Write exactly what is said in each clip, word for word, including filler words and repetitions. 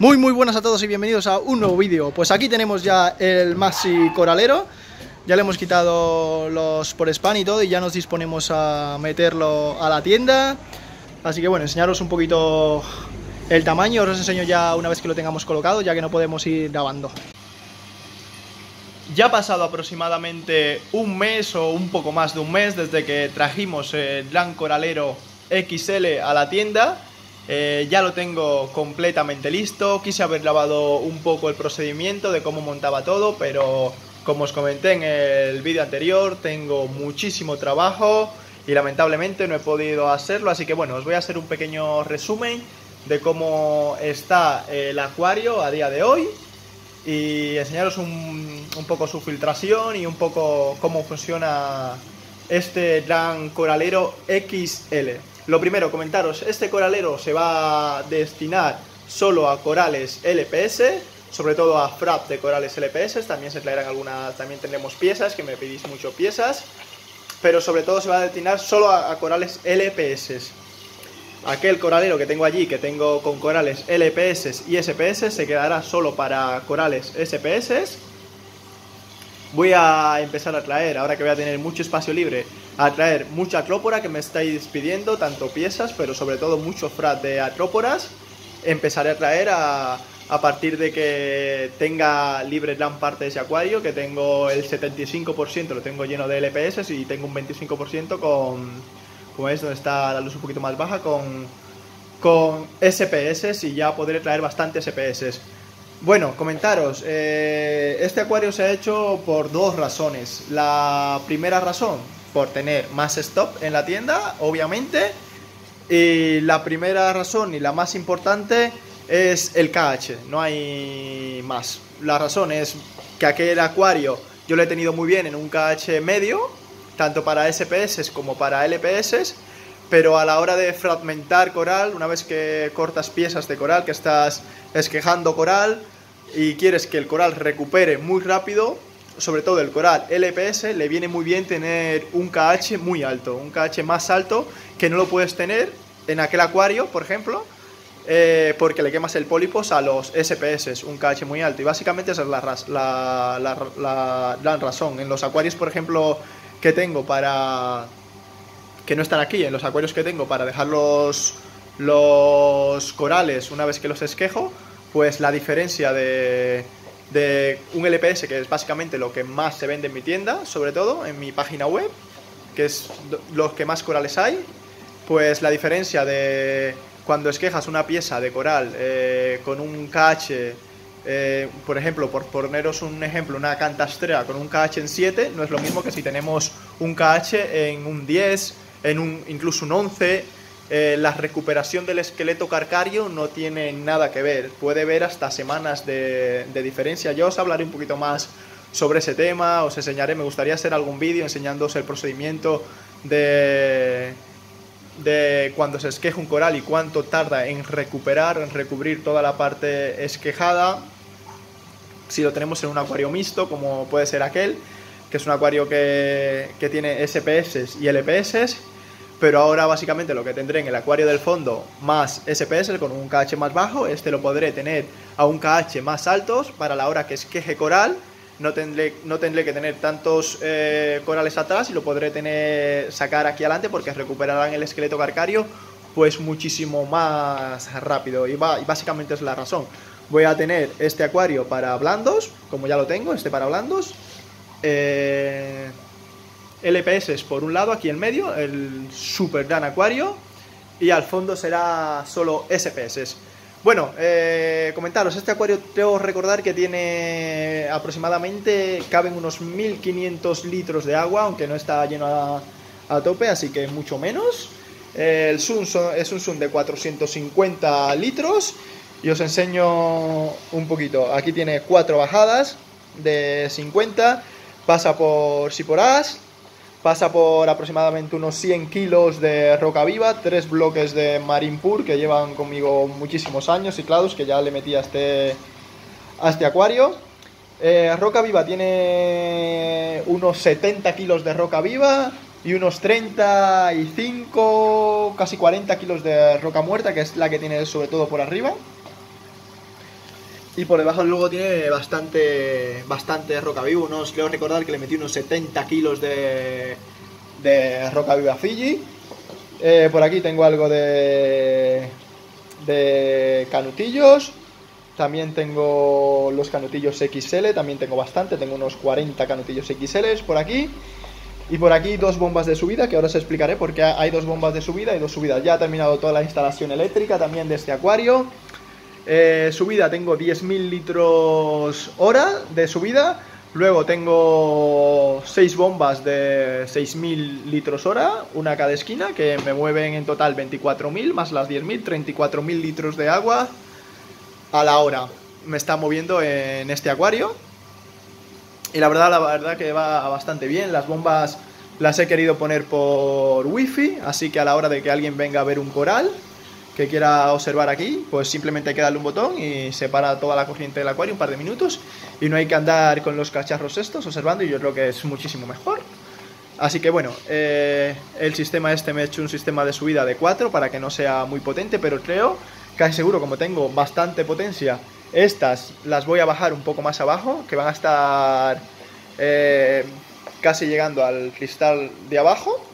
Muy muy buenas a todos y bienvenidos a un nuevo vídeo. Pues aquí tenemos ya el Maxi Coralero. Ya le hemos quitado los Sport Span y todo y ya nos disponemos a meterlo a la tienda. Así que bueno, enseñaros un poquito el tamaño. Os enseño ya una vez que lo tengamos colocado, ya que no podemos ir grabando. Ya ha pasado aproximadamente un mes o un poco más de un mes desde que trajimos el Gran Coralero X L a la tienda. Eh, ya lo tengo completamente listo. Quise haber grabado un poco el procedimiento de cómo montaba todo, pero como os comenté en el vídeo anterior, tengo muchísimo trabajo y lamentablemente no he podido hacerlo. Así que bueno, os voy a hacer un pequeño resumen de cómo está el acuario a día de hoy y enseñaros un, un poco su filtración y un poco cómo funciona este Gran Coralero X L. Lo primero, comentaros, este coralero se va a destinar solo a corales L P S, sobre todo a frap de corales L P S, también se traerán algunas, también tendremos piezas, que me pedís mucho piezas, pero sobre todo se va a destinar solo a, a corales L P S. Aquel coralero que tengo allí, que tengo con corales L P S y S P S, se quedará solo para corales S P S. Voy a empezar a traer, ahora que voy a tener mucho espacio libre, a traer mucha acrópora que me estáis pidiendo, tanto piezas, pero sobre todo mucho frat de acróporas. Empezaré a traer a, a partir de que tenga libre gran parte de ese acuario, que tengo el setenta y cinco por ciento lo tengo lleno de L P S y tengo un veinticinco por ciento con, como es donde está la luz un poquito más baja, con, con S P S, y ya podré traer bastantes S P S. Bueno, comentaros, eh, este acuario se ha hecho por dos razones. La primera razón, por tener más stock en la tienda, obviamente. Y la primera razón y la más importante es el K H, no hay más. La razón es que aquel acuario yo lo he tenido muy bien en un K H medio, tanto para S P S como para L P S, pero a la hora de fragmentar coral, una vez que cortas piezas de coral, que estás esquejando coral y quieres que el coral recupere muy rápido, sobre todo el coral L P S, le viene muy bien tener un K H muy alto, un K H más alto que no lo puedes tener en aquel acuario, por ejemplo, eh, porque le quemas el pólipos a los S P S, un K H muy alto. Y básicamente esa es la, la, la, la, la razón. En los acuarios, por ejemplo, que tengo para... que no están aquí, en los acuarios que tengo para dejar los, los corales una vez que los esquejo, pues la diferencia de, de un L P S, que es básicamente lo que más se vende en mi tienda, sobre todo en mi página web, que es los que más corales hay, pues la diferencia de cuando esquejas una pieza de coral eh, con un K H, eh, por ejemplo, por poneros un ejemplo, una Cantastrea con un K H en siete, no es lo mismo que si tenemos un K H en un diez, en un incluso un once. Eh, la recuperación del esqueleto calcáreo no tiene nada que ver, puede ver hasta semanas de, de diferencia. Yo os hablaré un poquito más sobre ese tema, os enseñaré, me gustaría hacer algún vídeo enseñándoos el procedimiento de, de cuando se esqueja un coral y cuánto tarda en recuperar, en recubrir toda la parte esquejada, si lo tenemos en un acuario mixto, como puede ser aquel, que es un acuario que, que tiene S P S y L P S. Pero ahora básicamente lo que tendré en el acuario del fondo más S P S con un K H más bajo, este lo podré tener a un K H más altos para la hora que esqueje coral. No tendré, no tendré que tener tantos eh, corales atrás y lo podré tener sacar aquí adelante porque recuperarán el esqueleto calcáreo pues muchísimo más rápido. Y, va, y básicamente es la razón. Voy a tener este acuario para blandos, como ya lo tengo, este para blandos. Eh... L P S por un lado, aquí en medio, el super gran acuario, y al fondo será solo S P S. Bueno, eh, comentaros, este acuario tengo que recordar que tiene aproximadamente, caben unos mil quinientos litros de agua, aunque no está lleno a, a tope, así que mucho menos. Eh, el Sun son, es un Sun de cuatrocientos cincuenta litros, y os enseño un poquito. Aquí tiene cuatro bajadas de cincuenta, pasa por Siporas, pasa por aproximadamente unos cien kilos de roca viva, tres bloques de Marine Pur que llevan conmigo muchísimos años ciclados, que ya le metí a este, a este acuario. Eh, roca viva tiene unos setenta kilos de roca viva y unos treinta y cinco, casi cuarenta kilos de roca muerta, que es la que tiene sobre todo por arriba. Y por debajo luego tiene bastante bastante roca viva. Unos, creo recordar que le metí unos setenta kilos de, de roca viva Fiji. Eh, por aquí tengo algo de, de canutillos. También tengo los canutillos equis ele, también tengo bastante. Tengo unos cuarenta canutillos equis ele por aquí. Y por aquí dos bombas de subida, que ahora os explicaré porque hay dos bombas de subida y dos subidas. Ya he terminado toda la instalación eléctrica también de este acuario. Eh, subida tengo diez mil litros hora de subida. Luego tengo seis bombas de seis mil litros hora, una a cada esquina, que me mueven en total veinticuatro mil más las diez mil, treinta y cuatro mil litros de agua a la hora. Me está moviendo en este acuario. Y la verdad, la verdad que va bastante bien. Las bombas las he querido poner por wifi, así que a la hora de que alguien venga a ver un coral que quiera observar aquí, pues simplemente hay que darle un botón y se para toda la corriente del acuario un par de minutos y no hay que andar con los cacharros estos observando, y yo creo que es muchísimo mejor. Así que bueno, eh, el sistema este me he hecho un sistema de subida de cuatro para que no sea muy potente, pero creo, casi seguro, como tengo bastante potencia, estas las voy a bajar un poco más abajo, que van a estar eh, casi llegando al cristal de abajo,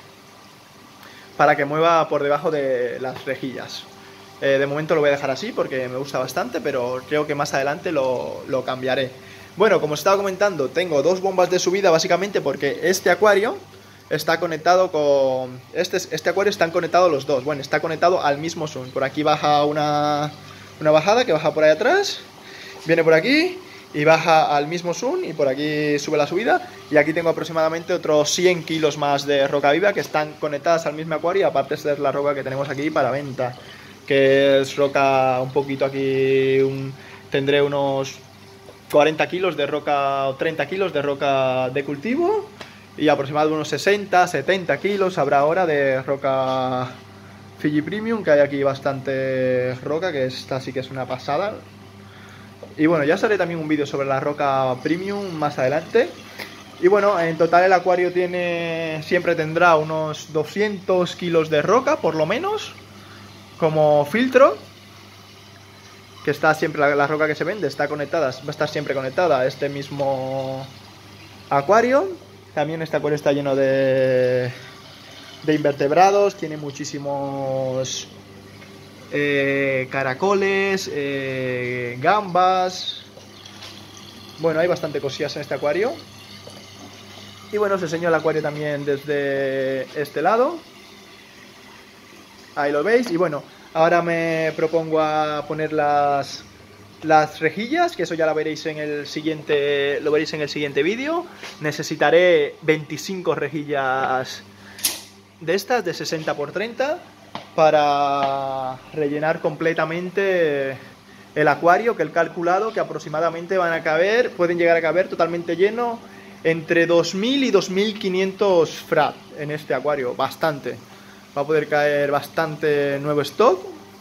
para que mueva por debajo de las rejillas. Eh, de momento lo voy a dejar así porque me gusta bastante, pero creo que más adelante lo, lo cambiaré. Bueno, como os estaba comentando, tengo dos bombas de subida básicamente porque este acuario está conectado con... Este, este acuario están conectados los dos. Bueno, está conectado al mismo Sun. Por aquí baja una, una bajada que baja por ahí atrás, viene por aquí y baja al mismo Sun, y por aquí sube la subida. Y aquí tengo aproximadamente otros cien kilos más de roca viva que están conectadas al mismo acuario. Aparte esta es la roca que tenemos aquí para venta, que es roca un poquito aquí, un, tendré unos cuarenta kilos de roca o treinta kilos de roca de cultivo, y aproximadamente unos sesenta, setenta kilos habrá ahora de roca Fiji Premium, que hay aquí bastante roca, que esta sí que es una pasada. Y bueno, ya haré también un vídeo sobre la roca Premium más adelante. Y bueno, en total el acuario tiene, siempre tendrá unos doscientos kilos de roca, por lo menos, como filtro. Que está siempre, la, la roca que se vende está conectada, va a estar siempre conectada a este mismo acuario. También este acuario está lleno de, de invertebrados, tiene muchísimos... Eh, caracoles, eh, gambas. Bueno, hay bastante cosillas en este acuario. Y bueno, os enseño el acuario también desde este lado. Ahí lo veis. Y bueno, ahora me propongo a poner las, las rejillas, que eso ya lo veréis en el siguiente, lo veréis en el siguiente vídeo. Necesitaré veinticinco rejillas de estas, de sesenta por treinta, para rellenar completamente el acuario, que el calculado que aproximadamente van a caber, pueden llegar a caber totalmente lleno entre dos mil y dos mil quinientos frac en este acuario, bastante. Va a poder caer bastante nuevo stock,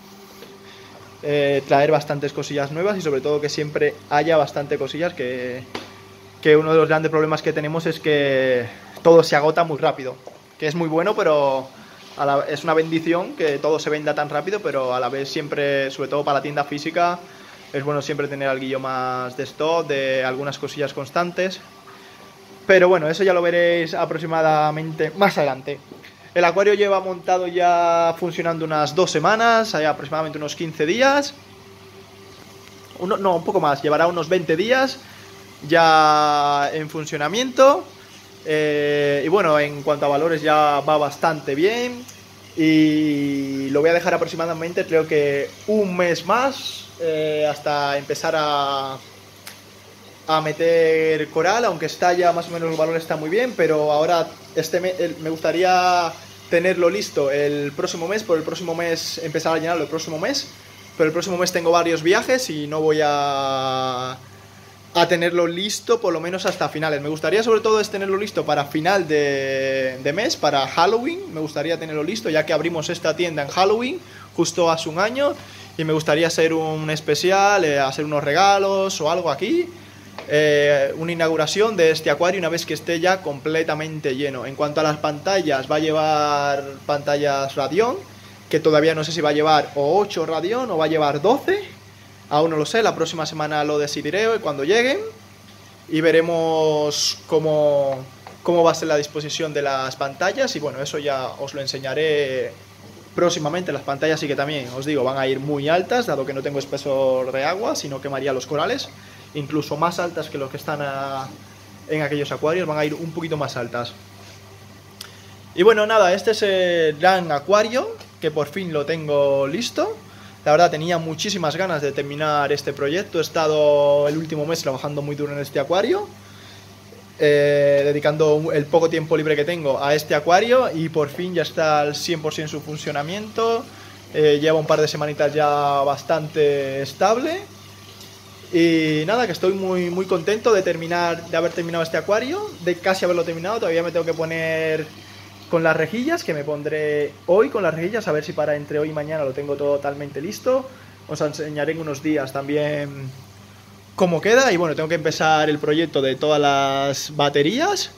eh, traer bastantes cosillas nuevas y sobre todo que siempre haya bastante cosillas, que, que uno de los grandes problemas que tenemos es que todo se agota muy rápido, que es muy bueno, pero... A la, es una bendición que todo se venda tan rápido, pero a la vez siempre, sobre todo para la tienda física, es bueno siempre tener algo más de stock, de algunas cosillas constantes. Pero bueno, eso ya lo veréis aproximadamente más adelante. El acuario lleva montado ya funcionando unas dos semanas, hay aproximadamente unos quince días. Uno, no, un poco más, llevará unos veinte días ya en funcionamiento. Eh, y bueno, en cuanto a valores ya va bastante bien, y lo voy a dejar aproximadamente, creo que un mes más, eh, hasta empezar a, a meter coral, aunque está ya más o menos el valor está muy bien, pero ahora este me, el, me gustaría tenerlo listo el próximo mes, por el próximo mes empezar a llenarlo el próximo mes, pero el próximo mes tengo varios viajes y no voy a... a tenerlo listo por lo menos hasta finales. Me gustaría sobre todo es tenerlo listo para final de, de mes, para Halloween. Me gustaría tenerlo listo, ya que abrimos esta tienda en Halloween, justo hace un año, y me gustaría hacer un especial, eh, hacer unos regalos o algo aquí, eh, una inauguración de este acuario una vez que esté ya completamente lleno. En cuanto a las pantallas, va a llevar pantallas Radion, que todavía no sé si va a llevar o ocho Radion o va a llevar doce. Aún no lo sé, la próxima semana lo decidiré cuando lleguen y veremos cómo, cómo va a ser la disposición de las pantallas y bueno, eso ya os lo enseñaré próximamente. Las pantallas sí que también, os digo, van a ir muy altas, dado que no tengo espesor de agua, sino quemaría los corales, incluso más altas que los que están a, en aquellos acuarios, van a ir un poquito más altas. Y bueno, nada, este es el gran acuario, que por fin lo tengo listo. La verdad tenía muchísimas ganas de terminar este proyecto, he estado el último mes trabajando muy duro en este acuario, eh, dedicando el poco tiempo libre que tengo a este acuario y por fin ya está al cien por ciento su funcionamiento, eh, lleva un par de semanitas ya bastante estable y nada, que estoy muy, muy contento de, terminar, de haber terminado este acuario, de casi haberlo terminado. Todavía me tengo que poner con las rejillas, que me pondré hoy con las rejillas, a ver si para entre hoy y mañana lo tengo totalmente listo. Os enseñaré en unos días también cómo queda. Y bueno, tengo que empezar el proyecto de todas las baterías,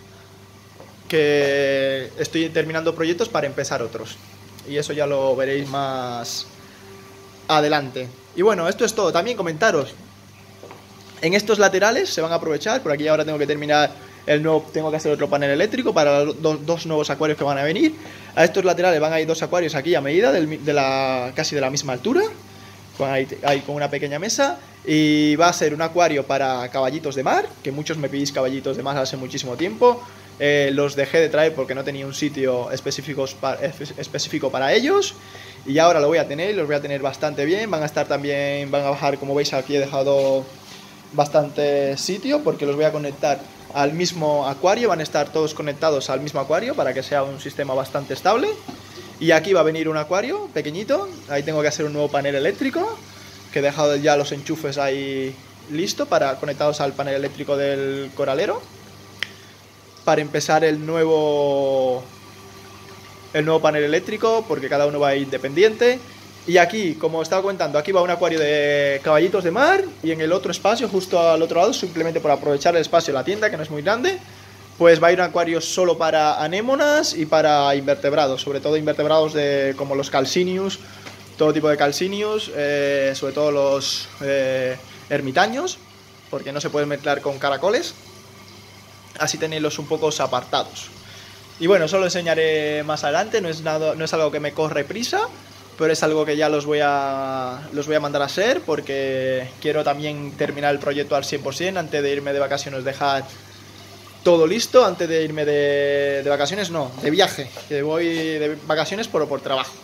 que estoy terminando proyectos para empezar otros. Y eso ya lo veréis más adelante. Y bueno, esto es todo. También comentaros, en estos laterales se van a aprovechar, por aquí ahora tengo que terminar el nuevo, tengo que hacer otro panel eléctrico para los dos, dos nuevos acuarios que van a venir. A estos laterales van a ir dos acuarios aquí a medida, del, de la, casi de la misma altura, con, ahí, ahí, con una pequeña mesa. Y va a ser un acuario para caballitos de mar, que muchos me pedís caballitos de mar hace muchísimo tiempo. Eh, los dejé de traer porque no tenía un sitio específico para, específico para ellos. Y ahora lo voy a tener, los voy a tener bastante bien. Van a estar también, van a bajar, como veis aquí he dejado bastante sitio porque los voy a conectar al mismo acuario, van a estar todos conectados al mismo acuario para que sea un sistema bastante estable. Y aquí va a venir un acuario pequeñito, ahí tengo que hacer un nuevo panel eléctrico, que he dejado ya los enchufes ahí listo para conectados al panel eléctrico del coralero, para empezar el nuevo el nuevo panel eléctrico, porque cada uno va a ir independiente. Y aquí, como estaba comentando, aquí va un acuario de caballitos de mar y en el otro espacio, justo al otro lado, simplemente por aprovechar el espacio de la tienda, que no es muy grande, pues va a ir un acuario solo para anémonas y para invertebrados, sobre todo invertebrados de, como los calcinius, todo tipo de calcinius, eh, sobre todo los eh, ermitaños, porque no se pueden mezclar con caracoles, así tenerlos un poco apartados. Y bueno, eso lo enseñaré más adelante, no es, nada, no es algo que me corre prisa, pero es algo que ya los voy a los voy a mandar a hacer porque quiero también terminar el proyecto al cien por ciento antes de irme de vacaciones, dejar todo listo antes de irme de, de vacaciones, no, de viaje, que voy de vacaciones pero por trabajo.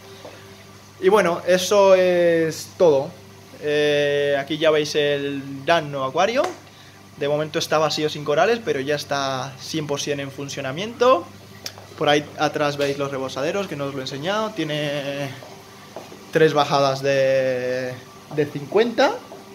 Y bueno, eso es todo. Eh, aquí ya veis el gran nuevo acuario. De momento está vacío sin corales, pero ya está cien por ciento en funcionamiento. Por ahí atrás veis los rebosaderos, que no os lo he enseñado. Tiene tres bajadas de, de cincuenta.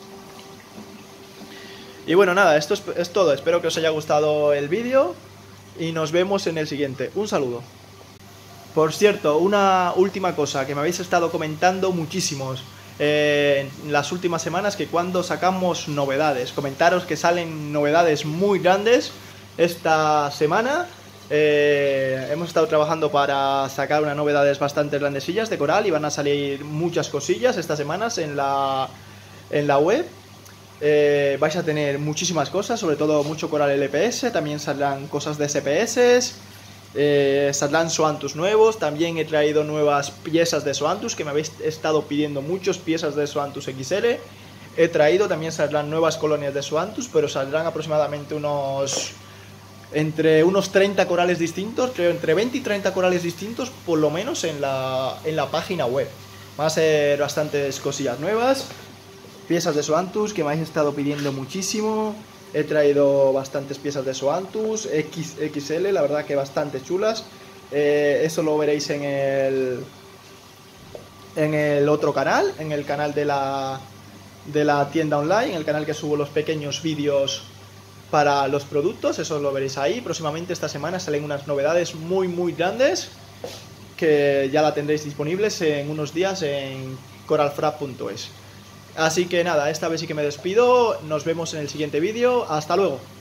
Y bueno, nada, esto es, es todo. Espero que os haya gustado el vídeo y nos vemos en el siguiente. Un saludo. Por cierto, una última cosa que me habéis estado comentando muchísimos eh, en las últimas semanas, que cuando sacamos novedades. Comentaros que salen novedades muy grandes esta semana. Eh, hemos estado trabajando para sacar unas novedades bastante grandecillas de coral y van a salir muchas cosillas estas semanas en la, en la web. Eh, vais a tener muchísimas cosas, sobre todo mucho coral L P S, también saldrán cosas de S P S, eh, saldrán Zoanthus nuevos, también he traído nuevas piezas de Zoanthus que me habéis estado pidiendo muchos, piezas de Zoanthus X L. He traído, también saldrán nuevas colonias de Zoanthus, pero saldrán aproximadamente unos... entre unos treinta corales distintos, creo entre veinte y treinta corales distintos por lo menos en la, en la página web. Van a ser bastantes cosillas nuevas, piezas de Zoanthus que me habéis estado pidiendo muchísimo. He traído bastantes piezas de Zoanthus X L, la verdad que bastante chulas. Eh, eso lo veréis en el, en el otro canal, en el canal de la, de la tienda online, en el canal que subo los pequeños vídeos para los productos, eso lo veréis ahí. Próximamente esta semana salen unas novedades muy muy grandes que ya la tendréis disponibles en unos días en coralfrap punto es. Así que nada, esta vez sí que me despido, nos vemos en el siguiente vídeo, hasta luego.